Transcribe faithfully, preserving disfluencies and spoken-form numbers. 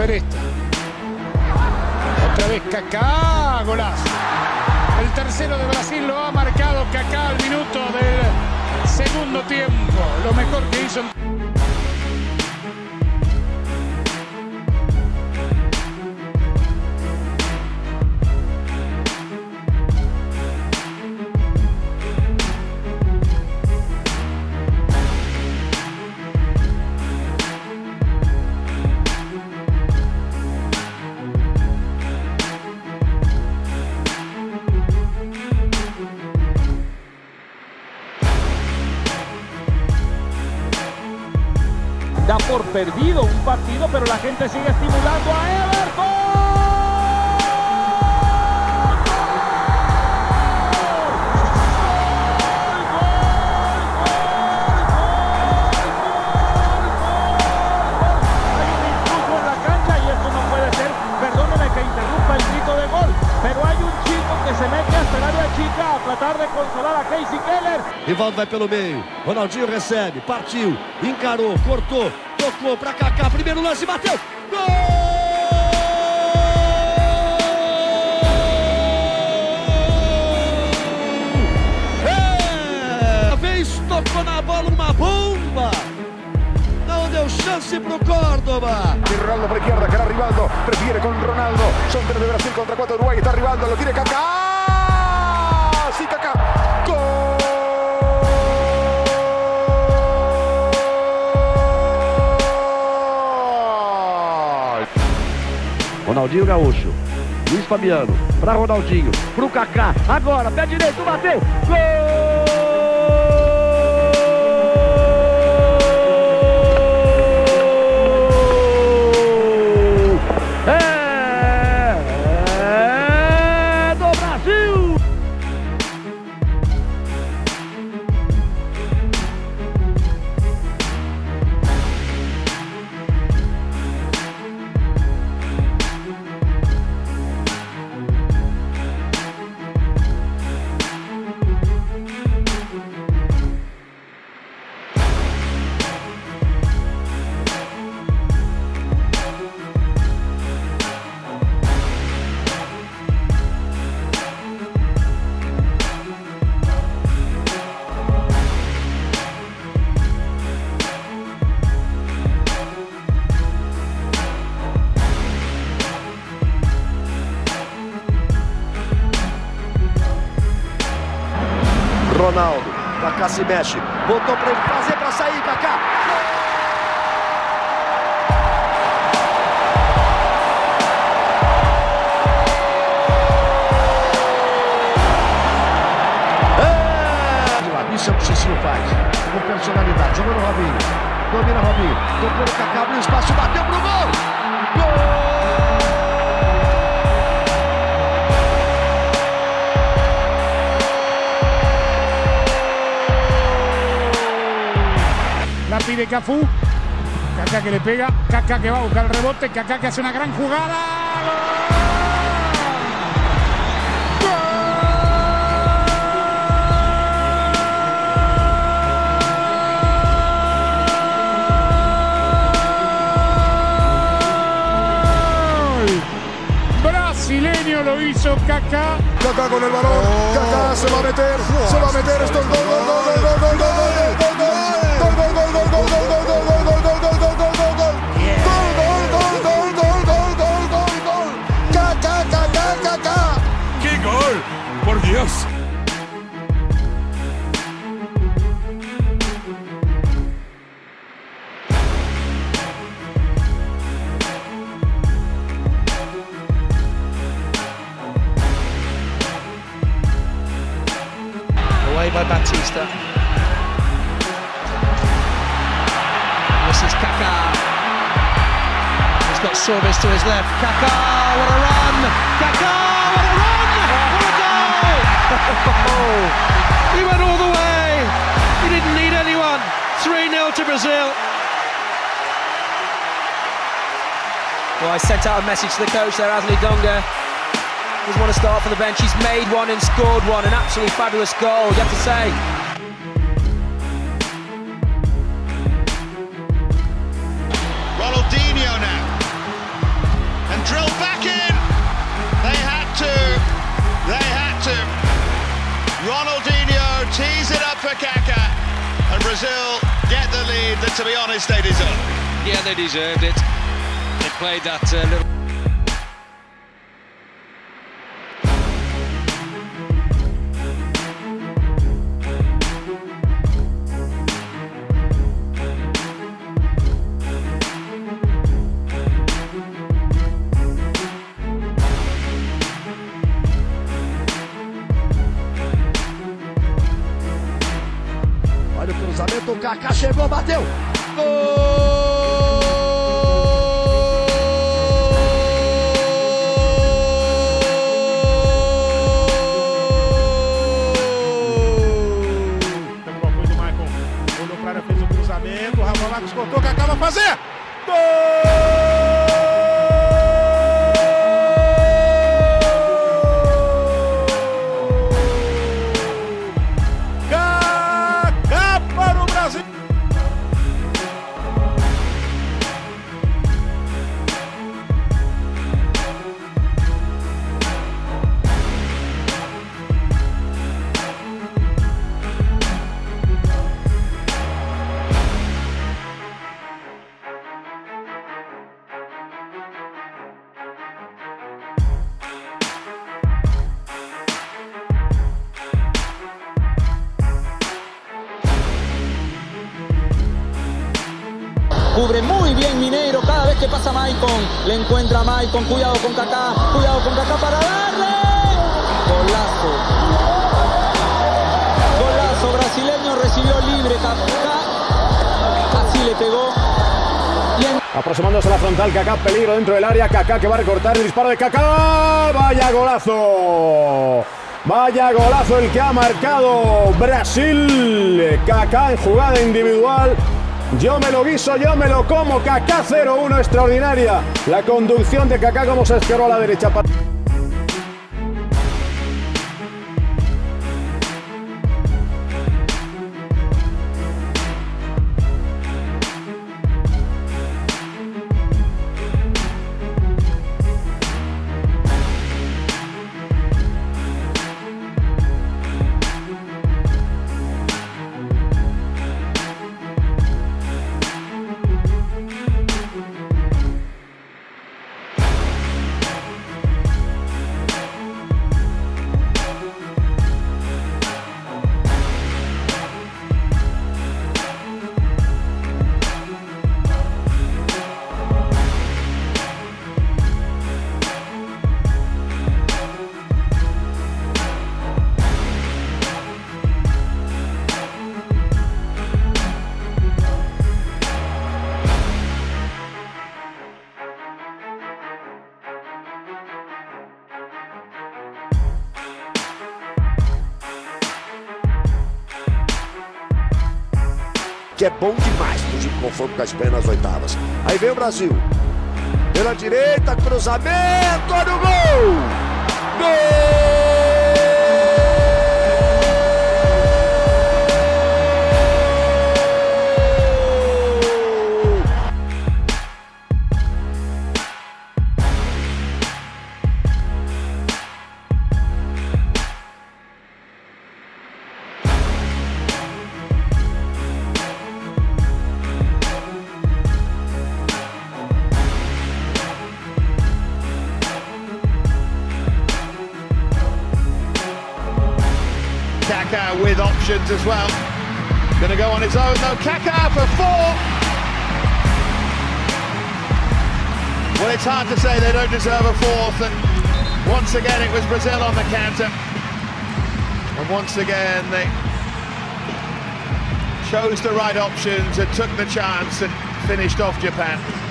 ver esta. Otra vez Kaká, golazo. El tercero de Brasil lo ha marcado Kaká al minuto del segundo tiempo. Lo mejor que hizo. Da por perdido un partido, pero la gente sigue estimulando a Everton. Hay un intruso en la cancha y esto no puede ser. Perdóneme que interrumpa el grito de gol, pero hay un chico que se mete hasta el área chica a tratar de consolar a Casey Keller. Rivaldo vai pelo meio, Ronaldinho recebe, partiu, encarou, cortou, tocou pra Kaká, primeiro lance, bateu, gol! É! Uma vez tocou na bola uma bomba, não deu chance pro Córdoba. Ronaldo por izquierda, cara Rivaldo, prefiere con Ronaldo, son tres de Brasil contra cuatro de Uruguay, está Rivaldo, lo tiene Kaká, sí Kaká, gol! Ronaldinho Gaúcho, Luiz Fabiano, para Ronaldinho, pro Kaká, agora, pé direito, bateu, gol! É, é do Brasil! Ronaldo, Kaká se mexe, botou pra ele fazer pra sair, Kaká. É! Isso é o que o Cicinho faz, com personalidade, jogou no Robinho, domina Robinho, tocou no Kaká, abriu espaço, bateu pro gol! Gol! La pide Cafú. Kaká que le pega. Kaká que va a buscar el rebote. Kaká que hace una gran jugada. ¡Gol! Brasileño lo hizo Kaká. Kaká con el balón, Kaká se va a meter, se va a meter, esto es gol, gol, gol, gol, gol, gol, gol, gol, gol, gol. ¡Por Dios! Away by Batista. This is Kaká. He's got Sorbis to his left. Kaká, what a run! Kaká, what a run! He went all the way. He didn't need anyone. three nil to Brazil. Well, I sent out a message to the coach there, Asli Dunga. Doesn't want to start for the bench. He's made one and scored one. An absolutely fabulous goal, you have to say. Ronaldinho now. Brazil get the lead that, to be honest, they deserve. Yeah, they deserved it. They played that uh, little... Olha o cruzamento, o Kaká chegou, bateu. Gol! Pelo apoio do Maicon. Olhou para área, fez o cruzamento. O Rafa Marques cortou, Kaká vai fazer. Gol! Cubre muy bien Mineiro cada vez que pasa Maicon. Le encuentra a Maicon. Cuidado con Kaká. Cuidado con Kaká para darle. Golazo. Golazo brasileño. Recibió libre Kaká. Así le pegó. En... Aproximándose a la frontal. Kaká, peligro dentro del área. Kaká que va a recortar el disparo de Kaká. Vaya golazo. Vaya golazo el que ha marcado Brasil. Kaká en jugada individual. Yo me lo guiso, yo me lo como. Kaká cero uno, extraordinaria. La conducción de Kaká como se esqueró a la derecha. Que é bom demais pro time conforme com a Espanha nas oitavas. Aí vem o Brasil. Pela direita, cruzamento, olha o gol! Gol! Kaká with options as well. Going to go on his own though. Kaká for four. Well, it's hard to say they don't deserve a fourth. And once again, it was Brazil on the counter. And once again, they chose the right options and took the chance and finished off Japan.